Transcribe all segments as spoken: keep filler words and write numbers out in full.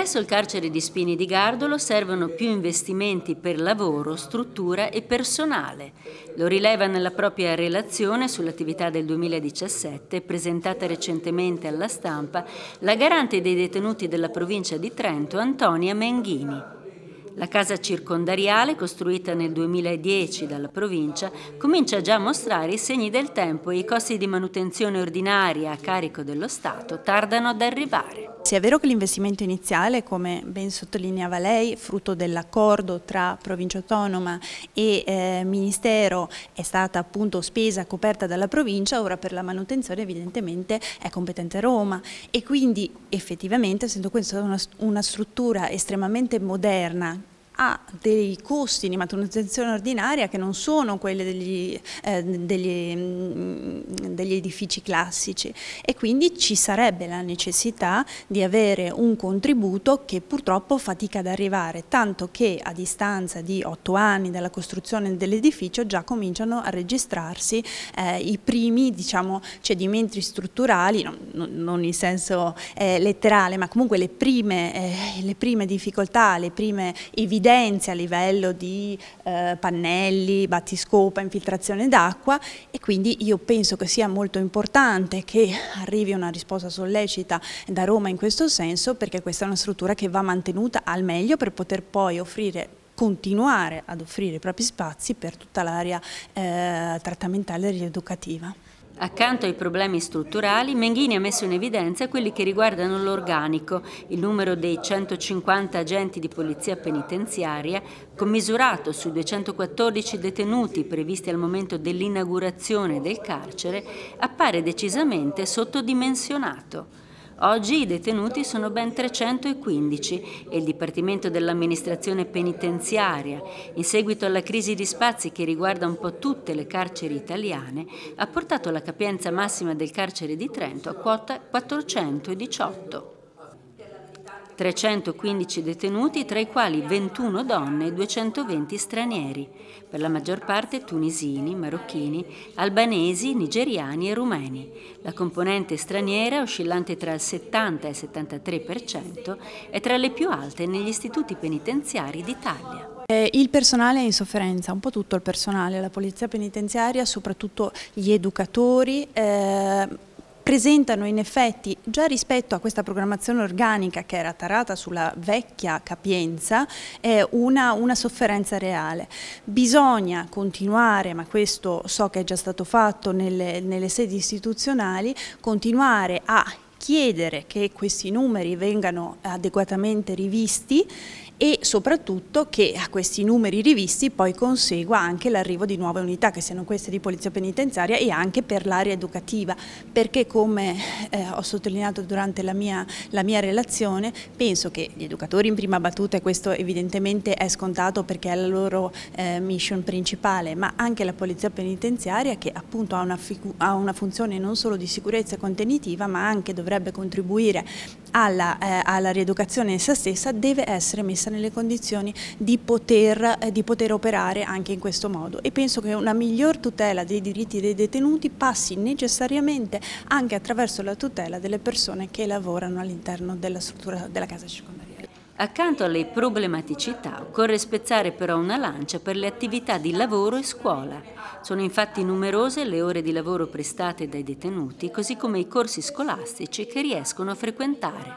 Presso il carcere di Spini di Gardolo servono più investimenti per lavoro, struttura e personale. Lo rileva nella propria relazione sull'attività del duemiladiciassette, presentata recentemente alla stampa, la garante dei detenuti della provincia di Trento, Antonia Menghini. La casa circondariale, costruita nel duemiladieci dalla provincia, comincia già a mostrare i segni del tempo e i costi di manutenzione ordinaria a carico dello Stato tardano ad arrivare. Sì, è vero che l'investimento iniziale, come ben sottolineava lei, frutto dell'accordo tra Provincia Autonoma e eh, Ministero, è stata appunto spesa coperta dalla provincia. Ora per la manutenzione evidentemente è competente Roma e quindi effettivamente, essendo questa una, una struttura estremamente moderna, ha dei costi di manutenzione ordinaria che non sono quelli degli, eh, degli, degli edifici classici, e quindi ci sarebbe la necessità di avere un contributo che purtroppo fatica ad arrivare, tanto che a distanza di otto anni dalla costruzione dell'edificio già cominciano a registrarsi eh, i primi, diciamo, cedimenti strutturali, non, non in senso eh, letterale, ma comunque le prime, eh, le prime difficoltà, le prime evidenze a livello di eh, pannelli, battiscopa, infiltrazione d'acqua, e quindi io penso che sia molto importante che arrivi una risposta sollecita da Roma in questo senso, perché questa è una struttura che va mantenuta al meglio per poter poi offrire continuare ad offrire i propri spazi per tutta l'area eh, trattamentale e rieducativa. Accanto ai problemi strutturali, Menghini ha messo in evidenza quelli che riguardano l'organico, il numero dei centocinquanta agenti di polizia penitenziaria, commisurato sui duecentoquattordici detenuti previsti al momento dell'inaugurazione del carcere, appare decisamente sottodimensionato. Oggi i detenuti sono ben trecentoquindici e il Dipartimento dell'Amministrazione Penitenziaria, in seguito alla crisi di spazi che riguarda un po' tutte le carceri italiane, ha portato la capienza massima del carcere di Trento a quota quattrocentodiciotto. trecentoquindici detenuti, tra i quali ventuno donne e duecentoventi stranieri, per la maggior parte tunisini, marocchini, albanesi, nigeriani e rumeni. La componente straniera, oscillante tra il settanta e il settantatré per cento, è tra le più alte negli istituti penitenziari d'Italia. Eh, il personale è in sofferenza, un po' tutto il personale, la polizia penitenziaria, soprattutto gli educatori, eh, presentano in effetti, già rispetto a questa programmazione organica che era tarata sulla vecchia capienza, eh, una, una sofferenza reale. Bisogna continuare, ma questo so che è già stato fatto nelle, nelle sedi istituzionali, continuare a chiedere che questi numeri vengano adeguatamente rivisti e soprattutto che a questi numeri rivisti poi consegua anche l'arrivo di nuove unità, che siano queste di polizia penitenziaria e anche per l'area educativa, perché come eh, ho sottolineato durante la mia, la mia relazione, penso che gli educatori in prima battuta, e questo evidentemente è scontato perché è la loro eh, mission principale, ma anche la polizia penitenziaria, che appunto ha una, ha una funzione non solo di sicurezza contenitiva ma anche dovrebbe contribuire alla, eh, alla rieducazione essa stessa, deve essere messa nelle condizioni di poter, eh, di poter operare anche in questo modo, e penso che una miglior tutela dei diritti dei detenuti passi necessariamente anche attraverso la tutela delle persone che lavorano all'interno della struttura della casa circondariale. Accanto alle problematicità occorre spezzare però una lancia per le attività di lavoro e scuola. Sono infatti numerose le ore di lavoro prestate dai detenuti, così come i corsi scolastici che riescono a frequentare.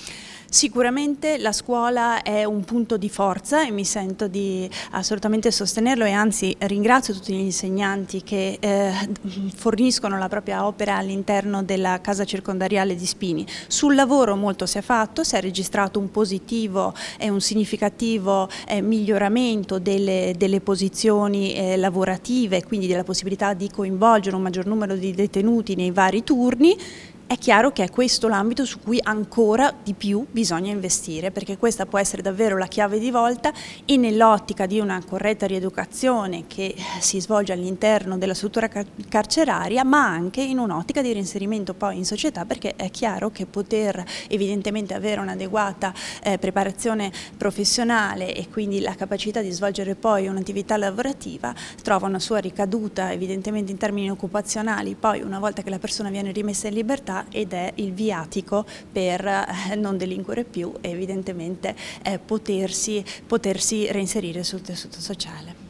Sicuramente la scuola è un punto di forza e mi sento di assolutamente sostenerlo, e anzi ringrazio tutti gli insegnanti che eh, forniscono la propria opera all'interno della casa circondariale di Spini. Sul lavoro molto si è fatto, si è registrato un positivo e un significativo eh, miglioramento delle, delle posizioni eh, lavorative, quindi della possibilità di coinvolgere un maggior numero di detenuti nei vari turni. È chiaro che è questo l'ambito su cui ancora di più bisogna investire, perché questa può essere davvero la chiave di volta, e nell'ottica di una corretta rieducazione che si svolge all'interno della struttura car carceraria, ma anche in un'ottica di reinserimento poi in società, perché è chiaro che poter evidentemente avere un'adeguata eh, preparazione professionale e quindi la capacità di svolgere poi un'attività lavorativa trova una sua ricaduta evidentemente in termini occupazionali, poi una volta che la persona viene rimessa in libertà cosa ed è il viatico per eh, non delinquere più e evidentemente eh, potersi, potersi reinserire sul tessuto sociale.